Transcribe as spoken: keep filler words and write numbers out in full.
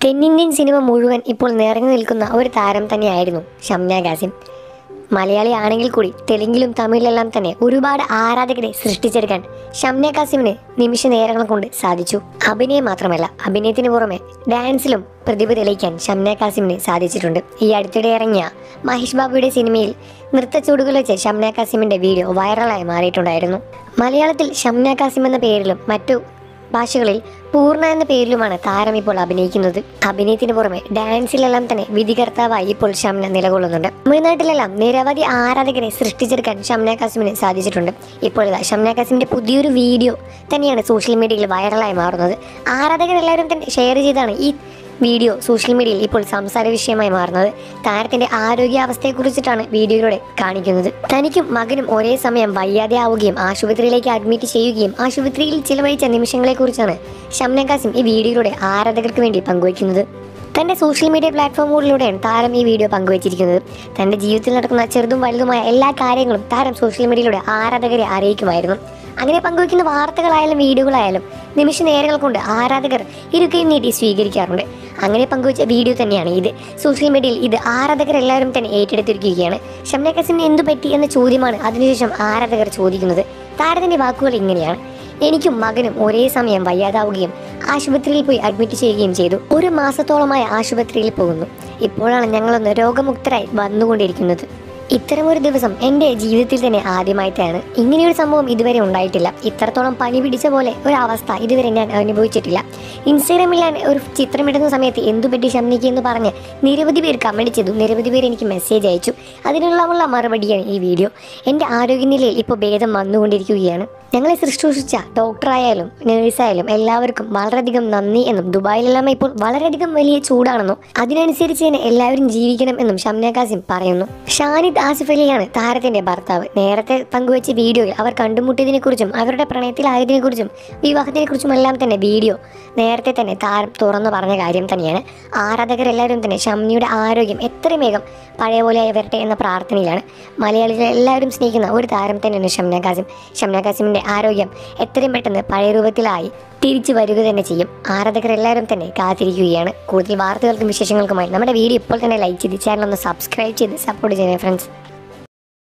തെന്നിന്ത്യൻ സിനിമ മുഴുവൻ ഇപ്പോൾ നിറഞ്ഞു നിൽക്കുന്ന ഒരു താരം തന്നെയായിരുന്നു ഷംന കാസിം. മലയാളി ആണെങ്കിൽ കൂടി തെലുങ്കിലും തമിഴിലെല്ലാം തന്നെ ഒരുപാട് ആരാധകരെ സൃഷ്ടിച്ചെടുക്കാൻ ഷംന കാസിമിന് നിമിഷ നേരങ്ങൾ കൊണ്ട് സാധിച്ചു. അഭിനയം മാത്രമല്ല, അഭിനയത്തിന് പുറമെ ഡാൻസിലും പ്രതിഭ തെളിയിക്കാൻ ഷംന കാസിമിന് സാധിച്ചിട്ടുണ്ട്. ഈ അടുത്തിടെ ഇറങ്ങിയ മഹേഷ് ബാബുയുടെ സിനിമയിൽ നൃത്തച്ചൂടുകൾ വെച്ച് ഷംന കാസിമിന്റെ വീഡിയോ വൈറലായി മാറിയിട്ടുണ്ടായിരുന്നു. മലയാളത്തിൽ ഷംന കാസിം എന്ന പേരിലും മറ്റു ഭാഷകളിൽ പൂർണ്ണ എന്ന പേരിലുമാണ് താരം ഇപ്പോൾ അഭിനയിക്കുന്നത്. അഭിനയത്തിന് പുറമെ ഡാൻസിലെല്ലാം തന്നെ വിധികർത്താവായി ഇപ്പോൾ ഷംന നിലകൊള്ളുന്നുണ്ട്. തമിഴ്നാട്ടിലെല്ലാം നിരവധി ആരാധകരെ സൃഷ്ടിച്ചെടുക്കാൻ ഷംന കാസിമിന് സാധിച്ചിട്ടുണ്ട്. ഇപ്പോൾ ഇതാ ഷംന കാസിമിന്റെ പുതിയൊരു വീഡിയോ തന്നെയാണ് സോഷ്യൽ മീഡിയയിൽ വൈറലായി മാറുന്നത്. ആരാധകരെല്ലാവരും തന്നെ ഷെയർ ചെയ്താണ് ഈ വീഡിയോ സോഷ്യൽ മീഡിയയിൽ ഇപ്പോൾ സംസാര വിഷയമായി മാറുന്നത്. താരത്തിന്റെ ആരോഗ്യാവസ്ഥയെക്കുറിച്ചിട്ടാണ് വീഡിയോയിലൂടെ കാണിക്കുന്നത്. തനിക്കും മകനും ഒരേ സമയം വയ്യാതെ ആവുകയും ആശുപത്രിയിലേക്ക് അഡ്മിറ്റ് ചെയ്യുകയും ആശുപത്രിയിൽ ചിലവഴിച്ച നിമിഷങ്ങളെക്കുറിച്ചാണ് ഷംന കാസിം ഈ വീഡിയോയിലൂടെ ആരാധകർക്ക് വേണ്ടി പങ്കുവയ്ക്കുന്നത്. തൻ്റെ സോഷ്യൽ മീഡിയ പ്ലാറ്റ്ഫോമുകളിലൂടെയാണ് താരം ഈ വീഡിയോ പങ്കുവച്ചിരിക്കുന്നത്. തൻ്റെ ജീവിതത്തിൽ നടക്കുന്ന ചെറുതും വലുതുമായ എല്ലാ കാര്യങ്ങളും താരം സോഷ്യൽ മീഡിയയിലൂടെ ആരാധകരെ അറിയിക്കുമായിരുന്നു. അങ്ങനെ പങ്കുവയ്ക്കുന്ന വാർത്തകളായാലും വീഡിയോകളായാലും നിമിഷ നേരങ്ങൾ കൊണ്ട് ആരാധകർ ഇരുകയും നീട്ടി സ്വീകരിക്കാറുണ്ട്. അങ്ങനെ പങ്കുവച്ച വീഡിയോ തന്നെയാണ് ഇത്. സോഷ്യൽ മീഡിയയിൽ ഇത് ആരാധകരെല്ലാവരും തന്നെ ഏറ്റെടുത്തിരിക്കുകയാണ്. ഷംന കാസിമിന് എന്തു പറ്റി എന്ന ചോദ്യമാണ് അതിനുശേഷം ആരാധകർ ചോദിക്കുന്നത്. താരത്തിൻ്റെ വാക്കുകൾ ഇങ്ങനെയാണ്: എനിക്കും മകനും ഒരേ സമയം വയ്യാതാവുകയും ആശുപത്രിയിൽ പോയി അഡ്മിറ്റ് ചെയ്യുകയും ചെയ്തു. ഒരു മാസത്തോളമായി ആശുപത്രിയിൽ പോകുന്നു. ഇപ്പോഴാണ് ഞങ്ങളൊന്ന് രോഗമുക്തരായി വന്നുകൊണ്ടിരിക്കുന്നത്. ഇത്തരമൊരു ദിവസം എൻ്റെ ജീവിതത്തിൽ തന്നെ ആദ്യമായിട്ടാണ്. ഇങ്ങനെയൊരു സംഭവം ഇതുവരെ ഉണ്ടായിട്ടില്ല. ഇത്രത്തോളം പനി പിടിച്ച പോലെ ഒരു അവസ്ഥ ഇതുവരെ ഞാൻ അനുഭവിച്ചിട്ടില്ല. ഇൻസ്റ്റാഗ്രാമിൽ ഞാൻ ഒരു ചിത്രമിടുന്ന സമയത്ത് എന്തു പറ്റി ഷംനയ്ക്ക് എന്ന് പറഞ്ഞ് നിരവധി പേർ കമൻറ്റ് ചെയ്തു. നിരവധി പേർ എനിക്ക് മെസ്സേജ് അയച്ചു. അതിനുള്ള മറുപടിയാണ് ഈ വീഡിയോ. എൻ്റെ ആരോഗ്യനിലയിൽ ഇപ്പോൾ ഭേദം വന്നുകൊണ്ടിരിക്കുകയാണ്. ഞങ്ങളെ ശുശ്രൂഷിച്ച ഡോക്ടറായാലും നേഴ്സായാലും എല്ലാവർക്കും വളരെയധികം നന്ദി എന്നും ദുബായിലെല്ലാം ഇപ്പോൾ വളരെയധികം വലിയ ചൂടാണെന്നും അതിനനുസരിച്ച് തന്നെ എല്ലാവരും ജീവിക്കണം എന്നും ഷംന കാസിം പറയുന്നു. ഷാനിദ് ആസിഫ് അലിയാണ് താരത്തിന്റെ ഭർത്താവ്. നേരത്തെ പങ്കുവച്ച വീഡിയോയിൽ അവർ കണ്ടുമുട്ടിയതിനെക്കുറിച്ചും അവരുടെ പ്രണയത്തിലായതിനെക്കുറിച്ചും വിവാഹത്തിനെക്കുറിച്ചും എല്ലാം തന്നെ വീഡിയോ നേരത്തെ തന്നെ താരം തുറന്നു പറഞ്ഞ കാര്യം തന്നെയാണ്. ആരാധകരെല്ലാവരും തന്നെ ഷംനയുടെ ആരോഗ്യം എത്രയും വേഗം പഴയ പോലെയായി വരട്ടെ എന്ന പ്രാർത്ഥനയിലാണ്. മലയാളികളെ എല്ലാവരും സ്നേഹിക്കുന്ന ഒരു താരം തന്നെയാണ് ഷംന കാസിം. ഷംന കാസിമിന്റെ ആരോഗ്യം എത്രയും പെട്ടെന്ന് പഴയ രൂപത്തിലായി തിരിച്ചു വരിക തന്നെ ചെയ്യും. ആരാധകരെല്ലാവരും തന്നെ കാത്തിരിക്കുകയാണ്. കൂടുതൽ വാർത്തകൾക്കും വിശേഷങ്ങൾക്കുമായി നമ്മുടെ വീഡിയോ ഇപ്പോൾ തന്നെ ലൈക്ക് ചെയ്ത് ചാനൽ ഒന്ന് സബ്സ്ക്രൈബ് ചെയ്ത് സപ്പോർട്ട് ചെയ്യണേ ഫ്രണ്ട്സ്.